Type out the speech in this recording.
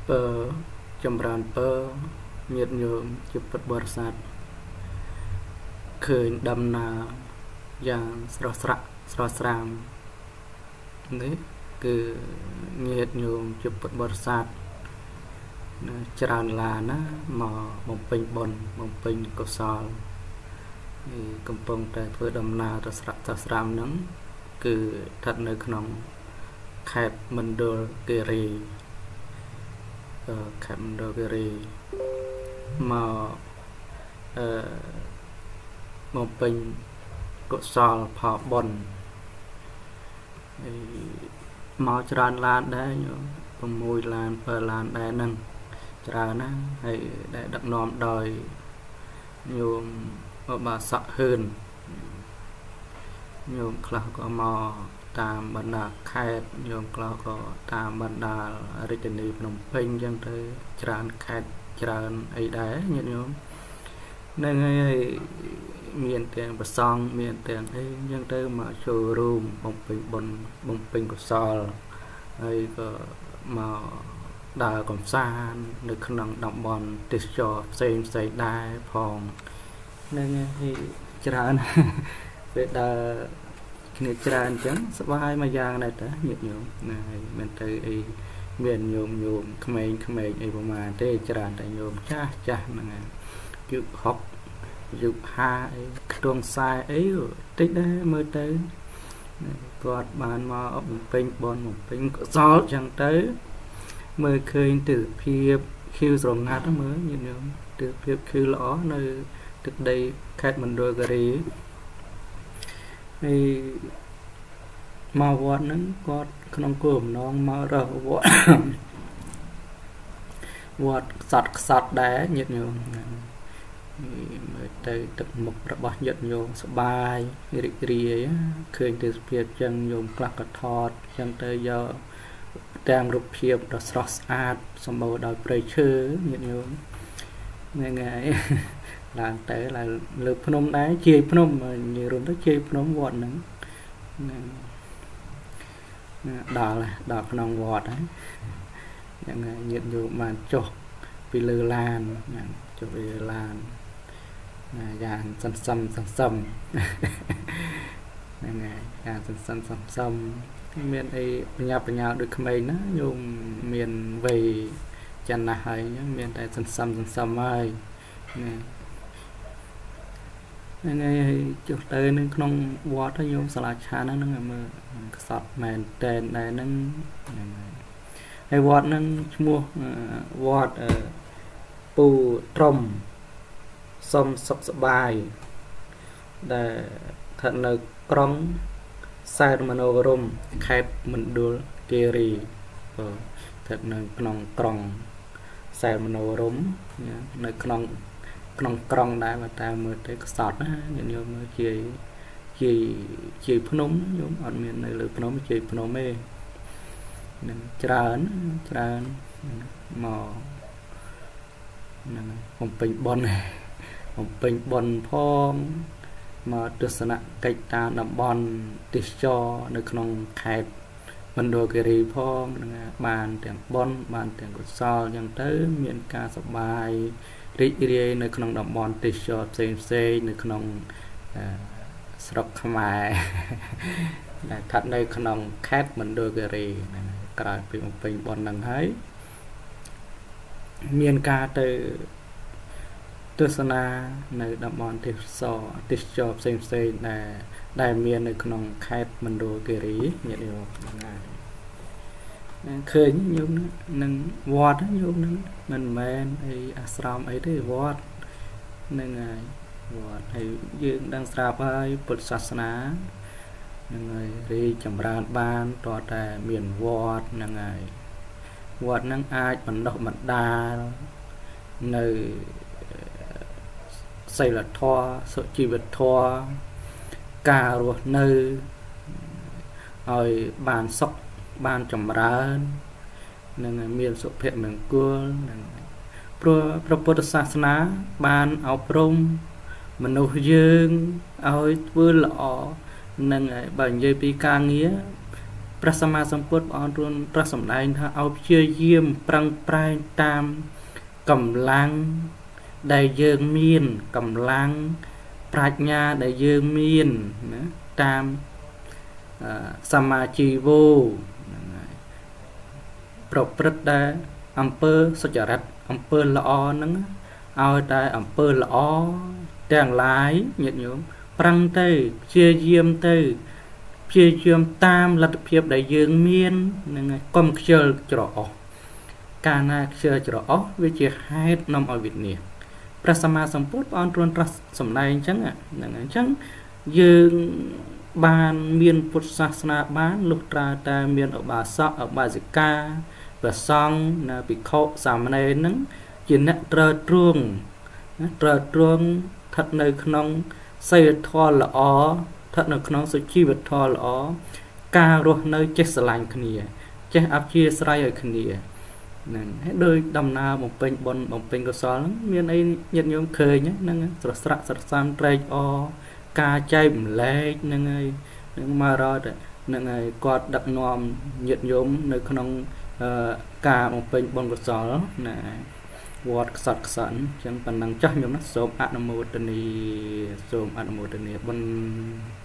ពើចម្រើនពើញាតិញោមជាពុទ្ធបរិស័ទឃើញដំណើរយ៉ាងស្រស់ស្រាមនេះគឺញាតិញោមជាពុទ្ធបរិស័ទច្រើនឡានណាមកបំពេញបុណ្យបំពេញកុសលកំពុងតែធ្វើដំណើរទៅស្រាមហ្នឹងគឺស្ថិតនៅក្នុងខេត្តមណ្ឌលគិរីមកបំពេញកុសលផលបុណ្យមកច្រើនឡានដែរ6ឡាន7ឡានដែរហ្នឹងច្រើនណាស់ហើយដែលដឹកនាំដោយញោមបាសក់ហ៊ឿនញោមខ្លះក៏មកតាមបណ្ដាខេត្តញោមខ្លះក៏តាមបណ្ដារាជធានីភ្នំពេញអញ្ចឹងទៅច្រើនខេត្តច្រើនអីដែរញាតិញោមហ្នឹងហើយមានទាំងប្រសង់មានទាំងអីអញ្ចឹងទៅមកចូលរួមបំពេញបុណ្យបំពេញកុសលហើយក៏មកដើរកំសាន្តនៅក្នុងតំបន់ទេសចរផ្សេងដែរផងហ្នឹងហើយច្រើនពេលដើរគ្នាច្រើនអញ្ចឹងសប្បាយមួយយ៉ាងដែរតាញាតិញោមណាហើយមិនទៅអីមានញោមក្មេងអីប្រហែលទេច្រើនតែញោមចាស់ហ្នឹងហើយយុគ60យុគ50អីខ្ទង់40អីតិចដែរមើលទៅគាត់បានមកបំពេញបុណ្យបំពេញកុសលអញ្ចឹងទៅមើលឃើញទិដ្ឋភាពខៀវស្រងាត់មើលញាតិញោមទិដ្ឋភាពខៀវល្អនៅទឹកដីខេត្តមណ្ឌលគិរីហើយមកវត្តហ្នឹងគាត់ក្នុងគោលបំណងមករកវត្តខ្សត់ដែរញាតិញោមមើលទៅទឹកមុខរបស់ញាតិញោមសបាយរីករាយឃើញទេសភាពចឹងញោមខ្លះក៏ថតចឹងទៅយកតាមរូបភាពដ៏ស្រស់ស្អាតសម្បូរដោយព្រៃឈើញាតិញោមហ្នឹងហើយឡើងទៅឡើងលើភ្នំដែរជាយភ្នំនិយាយរួមទៅជាយភ្នំវត្តហ្នឹងដល់ក្នុងវត្តហ្នឹងយ៉ាងញាតិញោមបានចុះពីលើឡានចុះពីលើឡានយ៉ាងសន្សំហ្នឹងហើយយ៉ាងសន្សំមានអីបញ្ញាដូចក្មេងណាញោមមានវ័យចាស់ណាស់ហើយមានតែសន្សំហើយហ្នឹងហើយចុះទៅនៅក្នុងវត្តញោមសាលាឆានហ្នឹងមើលខ្សត់មែនតែនដែរហ្នឹងហើយវត្តហ្នឹងឈ្មោះវត្តពូត្រំសុំសុខសប្បាយដែលស្ថិតនៅក្រុងសែនមនោរម្យខេត្តមណ្ឌលគិរីស្ថិតនៅក្នុងក្រុងសែនមនោរម្យនៅក្នុងក្រុងដែរបើតាមមើលទៅខ្សត់ណាញោមមើលជាភ្នំញោមអត់មាននៅលើភ្នំជាភ្នំទេនឹងច្រើនមកហ្នឹងបំពេញបុណ្យផងមកទស្សនកិច្ចតាមតំបន់ទេសចរនៅក្នុងខេត្តមណ្ឌលគិរីផងហ្នឹងបានទាំងបុណ្យបានទាំងកុសលអញ្ចឹងទៅមានការសប្បាយរីករាយនៅក្នុងតំបន់ទេសចរផ្សេងនៅក្នុងស្រុកខ្មែរដែលស្ថិតនៅក្នុងខេត្តមណ្ឌលគិរីក្រោយពីបំពេញបុណ្យហ្នឹងហើយមានការទៅទស្សនានៅតំបន់ទេសចរផ្សេងដែលមាននៅក្នុងខេត្តមណ្ឌលគិរីញាតិញោមហ្នឹងហើយឃើញញោមនឹងវត្តញោមនឹងមិនមែនអីអាស្រមអីទេវត្តហ្នឹងហើយវត្តហើយយើងដឹងស្រាប់ហើយពុទ្ធសាសនាហ្នឹងហើយរីចម្រើនបានតើតែមានវត្តហ្នឹងហើយវត្តហ្នឹងអាចបណ្ដុះបណ្ដាលនៅសីលធម៌សុជីវធម៌ការរស់នៅឲ្យបានសុខបានចម្រើននឹងមានសុភមង្គលនឹងព្រោះព្រះពុទ្ធសាសនាបានអប់រំមនុស្សយើងឲ្យធ្វើល្អនឹងបើនិយាយពីការងារព្រះសម្មាសម្ពុទ្ធព្រះអង្គទ្រង់ត្រាស់សម្ដែងថាឲ្យព្យាយាមប្រឹងប្រែងតាមកម្លាំងដែលយើងមានកម្លាំងប្រាជ្ញាដែលយើងមានណាតាមសមាជីវោប្រព្រឹត្តតែអំពើសុចរិតអំពើល្អហ្នឹងឲ្យតែអំពើល្អទាំងឡាយញាតិញោមប្រឹងទៅព្យាយាមទៅព្យាយាមតាមលទ្ធភាពដែលយើងមានហ្នឹងហើយកុំខ្ជិលច្រអូសកាលណាខ្ជិលច្រអូសវាជាហេតុនាំឲ្យវិនាសព្រះសម្មាសម្ពុទ្ធព្រះអង្គទ្រង់ត្រាស់សម្ដែងអញ្ចឹងហ្នឹងអញ្ចឹងយើងបានមានពុទ្ធសាសនាបានលុះត្រាតែមានឧបាសកឧបាសិកាព្រះសង្ឃណាភិក្ខុសាមណេរហ្នឹងជាអ្នកត្រូវទ្រង់ស្ថិតនៅក្នុងសីលធម៌ល្អស្ថិតនៅក្នុងសុជីវធម៌ល្អការរស់នៅចេះស្រឡាញ់គ្នាចេះអព្យាស្រ័យឲ្យគ្នាហ្នឹងហើយដោយដំណើរបំពេញបុណ្យបំពេញកុសលហ្នឹងមានអីញាតិញោមឃើញហ្នឹងស្រស់ស្រាក់ស្រស់សាមត្រេកអរការចែកម្លែកហ្នឹងហើយនឹងមករត់ហ្នឹងហើយគាត់ដឹកនាំញាតិញោមនៅក្នុងការបំពេញបុណ្យកុសលណាវត្តខ្សត់ខ្សន់អញ្ចឹងប៉ុណ្ណឹងចាស់ញោមណាសូមអនុមោទនាបុណ្យ